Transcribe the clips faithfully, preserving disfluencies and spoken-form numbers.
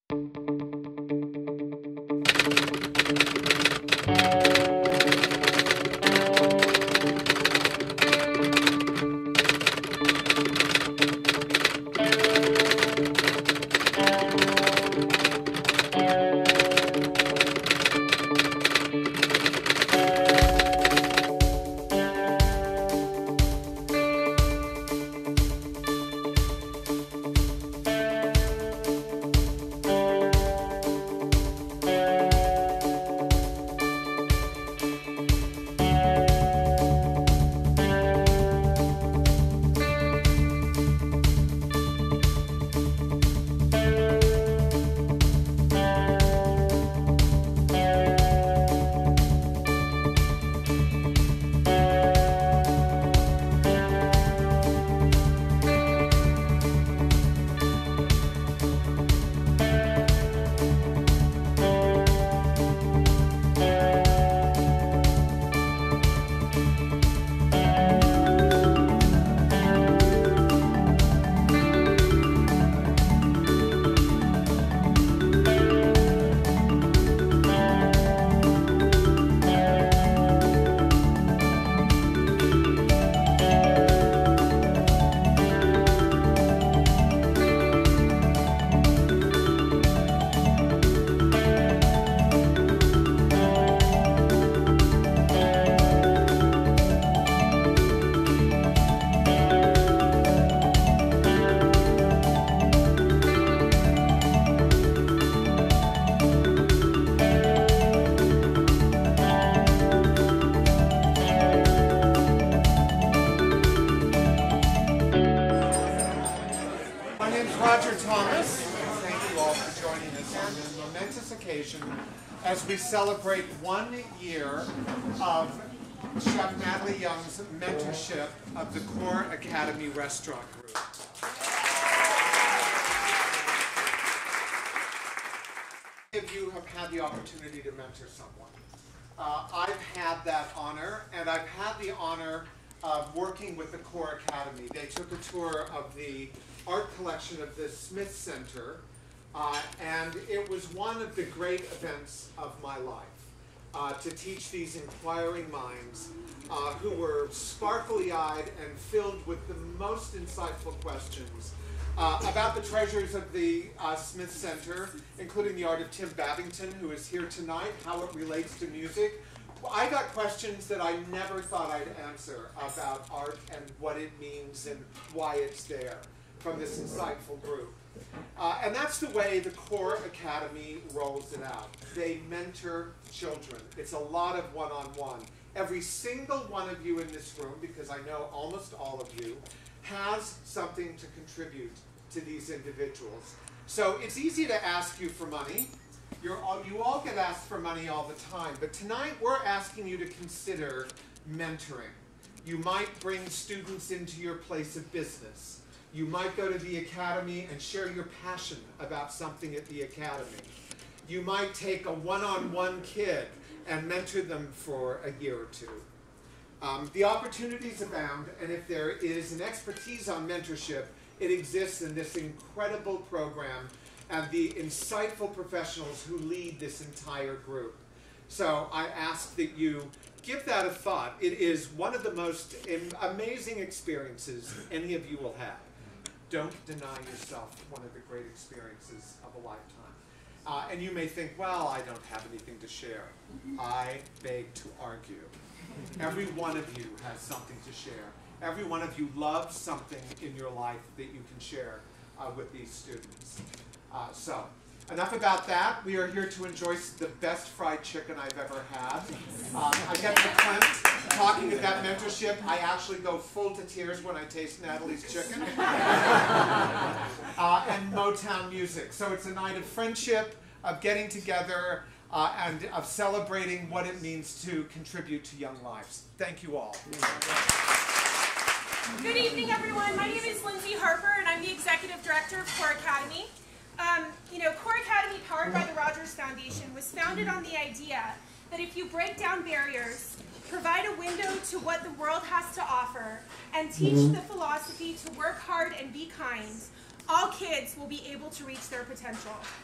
As we celebrate one year of Chef Natalie Young's mentorship of the Core Academy Restaurant Group. Many of you have had the opportunity to mentor someone. Uh, I've had that honor, and I've had the honor of working with the Core Academy. They took a tour of the art collection of the Smith Center. Uh, and it was one of the great events of my life, uh, to teach these inquiring minds uh, who were sparkly-eyed and filled with the most insightful questions uh, about the treasures of the uh, Smith Center, including the art of Tim Babington, who is here tonight, how it relates to music. I got questions that I never thought I'd answer about art and what it means and why it's there from this insightful group. Uh, and that's the way the Core Academy rolls it out. They mentor children. It's a lot of one-on-one. Every single one of you in this room, because I know almost all of you, has something to contribute to these individuals. So it's easy to ask you for money. You're all, you all get asked for money all the time. But tonight we're asking you to consider mentoring. You might bring students into your place of business. You might go to the academy and share your passion about something at the academy. You might take a one-on-one kid and mentor them for a year or two. Um, the opportunities abound, and if there is an expertise on mentorship, it exists in this incredible program and the insightful professionals who lead this entire group. So I ask that you give that a thought. It is one of the most amazing experiences any of you will have. Don't deny yourself one of the great experiences of a lifetime. Uh, and you may think, well, I don't have anything to share. I beg to argue. Every one of you has something to share. Every one of you loves something in your life that you can share uh, with these students. Uh, so, enough about that. We are here to enjoy the best fried chicken I've ever had. Um, I get the Clint talking about mentorship. I actually go full to tears when I taste Natalie's chicken. uh, and Motown music. So it's a night of friendship, of getting together, uh, and of celebrating what it means to contribute to young lives. Thank you all. Good evening, everyone. My name is Lindsay Harper, and I'm the Executive Director of Core Academy. Um, you know, Core Academy, powered by the Rogers Foundation, was founded on the idea that if you break down barriers, provide a window to what the world has to offer, and teach mm-hmm. the philosophy to work hard and be kind, all kids will be able to reach their potential.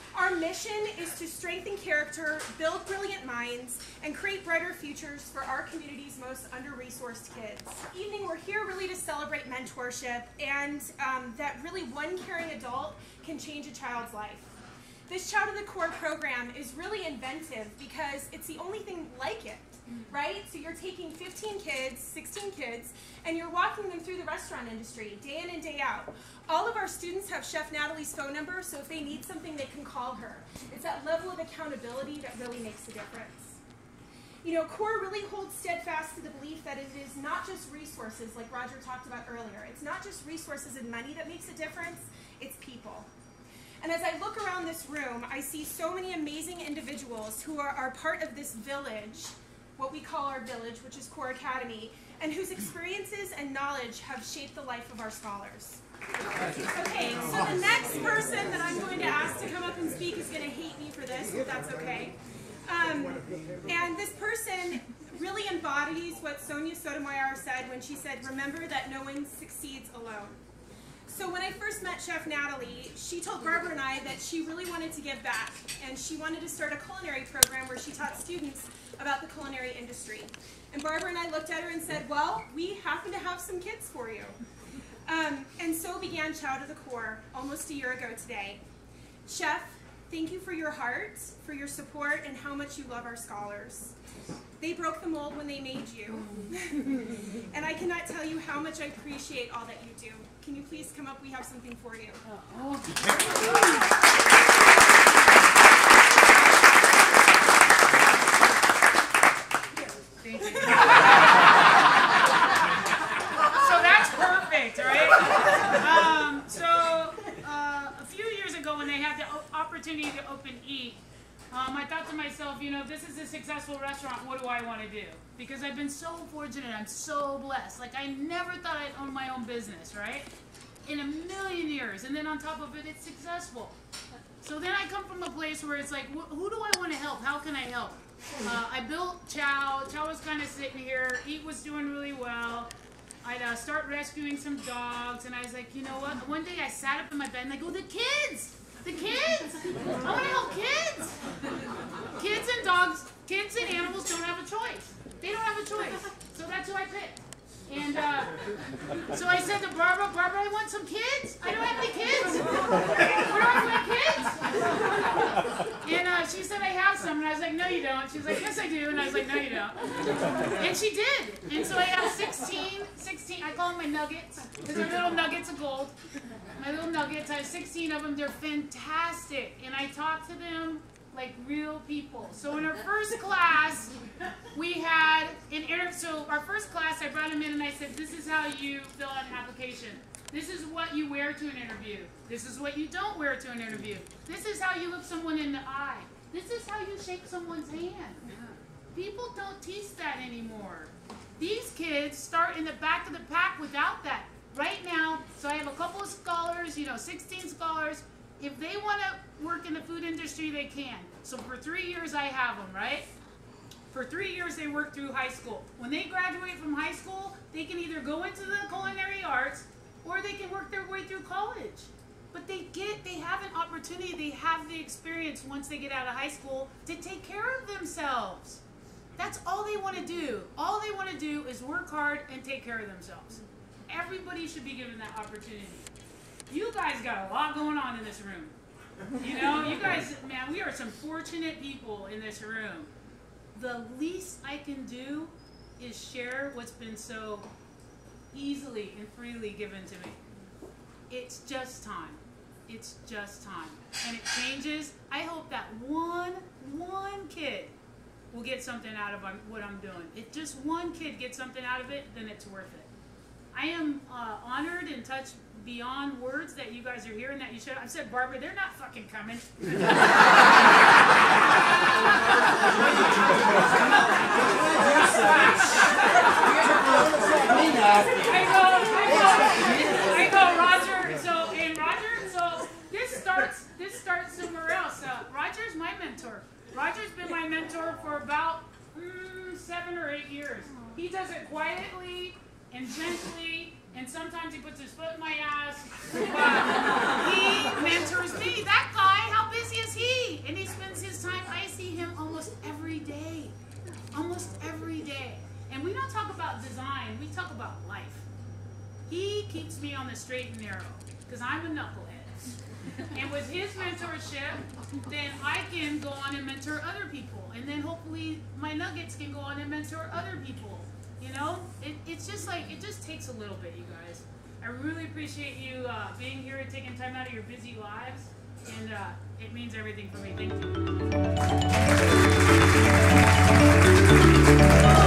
Our mission is to strengthen character, build brilliant minds, and create brighter futures for our community's most under-resourced kids. This evening, we're here really to celebrate mentorship and um, that really one caring adult can change a child's life. This Child of the Core program is really inventive because it's the only thing like it, right? So you're taking fifteen kids, sixteen kids, and you're walking them through the restaurant industry day in and day out. All of our students have Chef Natalie's phone number, so if they need something, they can call her. It's that level of accountability that really makes a difference. You know, CORE really holds steadfast to the belief that it is not just resources, like Roger talked about earlier. It's not just resources and money that makes a difference, it's people. And as I look around this room, I see so many amazing individuals who are, are part of this village, what we call our village, which is CORE Academy, and whose experiences and knowledge have shaped the life of our scholars. Okay, so the next person that I'm going to ask to come up and speak is going to hate me for this, if that's okay. Um, and this person really embodies what Sonia Sotomayor said when she said, remember that no one succeeds alone. So when I first met Chef Natalie, she told Barbara and I that she really wanted to give back, and she wanted to start a culinary program where she taught students about the culinary industry. And Barbara and I looked at her and said, well, we happen to have some kids for you. Um, and so began Child of the Core almost a year ago today. Chef, thank you for your heart, for your support, and how much you love our scholars. They broke the mold when they made you. And I cannot tell you how much I appreciate all that you do. Can you please come up? We have something for you. Oh. Thank you. So that's perfect, right? Um, so uh, a few years ago when they had the opportunity to open Eat, Um, I thought to myself, you know, if this is a successful restaurant, what do I want to do? Because I've been so fortunate, I'm so blessed. Like, I never thought I'd own my own business, right? In a million years. And then on top of it, it's successful. So then I come from a place where it's like, wh who do I want to help? How can I help? Uh, I built Chow. Chow was kind of sitting here. Eat was doing really well. I'd uh, start rescuing some dogs. And I was like, you know what? One day I sat up in my bed and I go, the kids! The kids! I want to help kids! Kids and dogs, kids and animals don't have a choice. They don't have a choice. So that's who I picked. And uh, so I said to Barbara, Barbara, I want some kids. I don't have any kids. Where do I find kids? And uh, she said, I have some. And I was like, no, you don't. She was like, yes, I do. And I was like, no, you don't. And she did. And so I have sixteen, sixteen, I call them my nuggets, because they're little nuggets of gold. My little nuggets, I have sixteen of them. They're fantastic. And I talk to them like real people. So in our first class, we had an interview. So our first class, I brought them in and I said, this is how you fill out an application. This is what you wear to an interview. This is what you don't wear to an interview. This is how you look someone in the eye. This is how you shake someone's hand. People don't teach that anymore. These kids start in the back of the pack without that. Right now, so I have a couple of scholars, you know, sixteen scholars. If they want to work in the food industry, they can. So for three years, I have them, right? For three years, they work through high school. When they graduate from high school, they can either go into the culinary arts or they can work their way through college. But they get, they have an opportunity, they have the experience once they get out of high school to take care of themselves. That's all they want to do. All they want to do is work hard and take care of themselves. Everybody should be given that opportunity. You guys got a lot going on in this room. You know, you guys, man, we are some fortunate people in this room. The least I can do is share what's been so easily and freely given to me. It's just time. It's just time. And it changes. I hope that one, one kid will get something out of what I'm doing. If just one kid gets something out of it, then it's worth it. I am uh, honored and touched beyond words that you guys are here and that you should. I said, Barbara, they're not fucking coming. I go, I go, I go, Roger. So, and Roger, so this starts, this starts somewhere else. Uh, Roger's my mentor. Roger's been my mentor for about mm, seven or eight years. He does it quietly and gently, and sometimes he puts his foot in my ass, but he mentors me. That guy, how busy is he? keeps me on the straight and narrow, because I'm a knucklehead. And with his mentorship, then I can go on and mentor other people. And then hopefully my nuggets can go on and mentor other people. You know, it, it's just like, it just takes a little bit, you guys. I really appreciate you uh, being here and taking time out of your busy lives. And uh, it means everything for me. Thank you.